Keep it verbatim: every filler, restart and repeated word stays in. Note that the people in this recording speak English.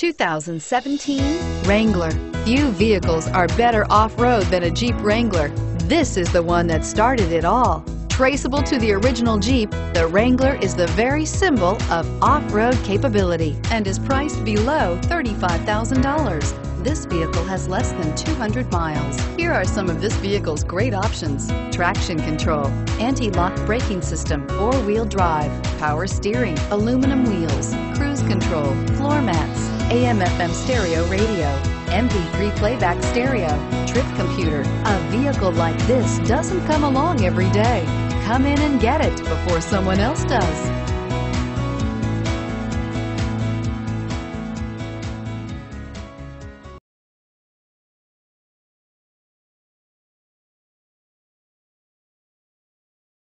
two thousand seventeen Wrangler. Few vehicles are better off-road than a Jeep Wrangler. This is the one that started it all. Traceable to the original Jeep, the Wrangler is the very symbol of off-road capability and is priced below thirty-five thousand dollars. This vehicle has less than two hundred miles. Here are some of this vehicle's great options: traction control, anti-lock braking system, four-wheel drive, power steering, aluminum wheels, cruise control, floor mats, A M F M stereo radio, M P three playback stereo, trip computer. A vehicle like this doesn't come along every day. Come in and get it before someone else does.